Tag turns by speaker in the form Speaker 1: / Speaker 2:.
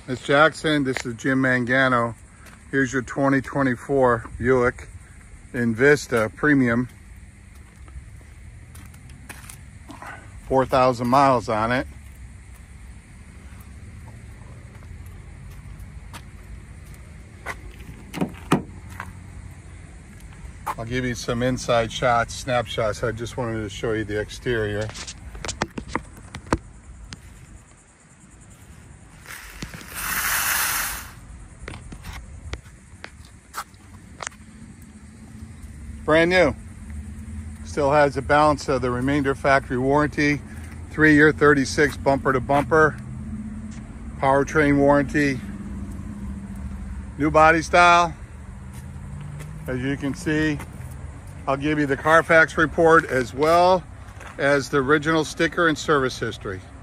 Speaker 1: Ms. Jackson, this is Jim Mangano. Here's your 2024 Buick Envista Premium. 4,000 miles on it. I'll give you some inside shots, snapshots. I just wanted to show you the exterior. Brand new. Still has the balance of the remainder factory warranty. 3-year 36 bumper to bumper. Powertrain warranty. New body style. As you can see, I'll give you the Carfax report as well as the original sticker and service history.